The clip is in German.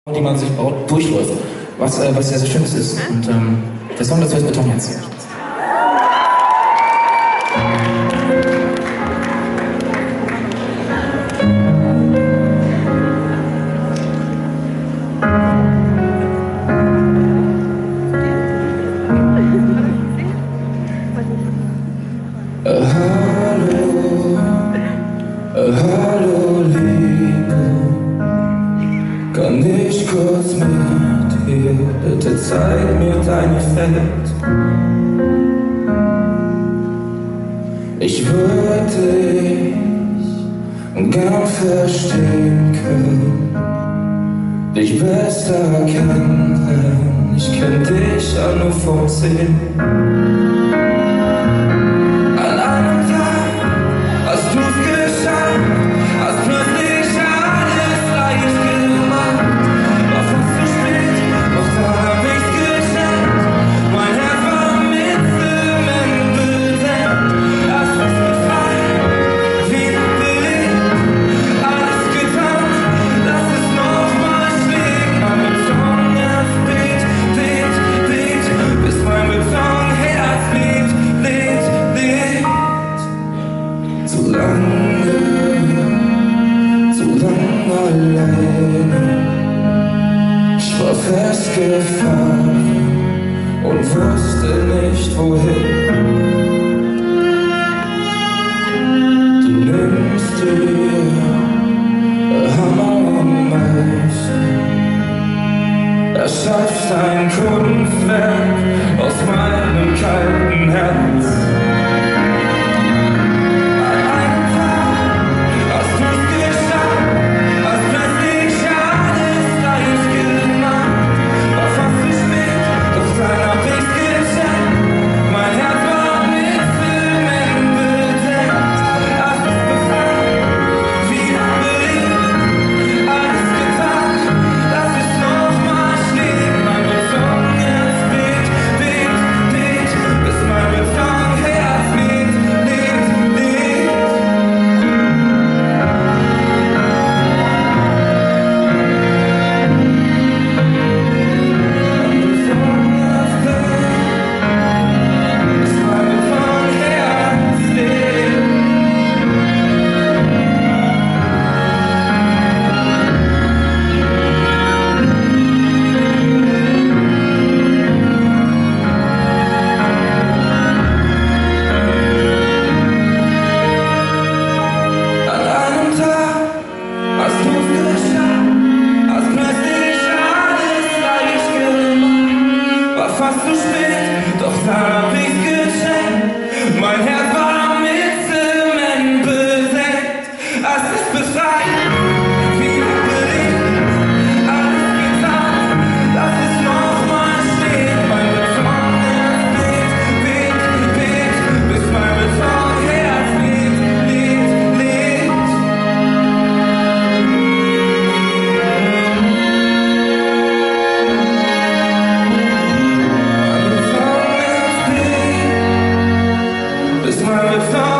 die man sich baut, durchläuft. Was sehr, sehr Schönes ist. Und der Song dazu heißt Betonherz. Hallo Liebe, kann ich kurz mit dir, bitte zeig mir deine Welt. Ich würde dich gern verstehen können, dich besser kennenlernen, ich kenn dich ja nur vom Sehen. An einem Tag hast du's geschafft, hast plötzlich alles leicht gemacht. War fast zu spät, doch dann hab ich's geschafft. Mein Herz war mit Zement besetzt. Hast es befreit, wieder belebt, alles getan, lass es nochmal schlägt. Mein Betonherz bebt, bebt, bebt, bis mein Betonherz lebt, lebt, lebt. Zu lange alleine, ich war festgefahren und wusste nicht wohin. Du nimmst dir Hammer und Meißel, erschaffst ein Kunstwerk aus meinem kalten Herz. Fast zu spät, doch dann hab ich's gecheckt. Mein Herz war mit Zement besetzt. Es ist befreit, wieder belebt, alles getan, lass es nochmal stehen. Mein Betonherz bebt, bebt, bebt, bis mein Betonherz lebt, lebt, lebt. Bis mein Beton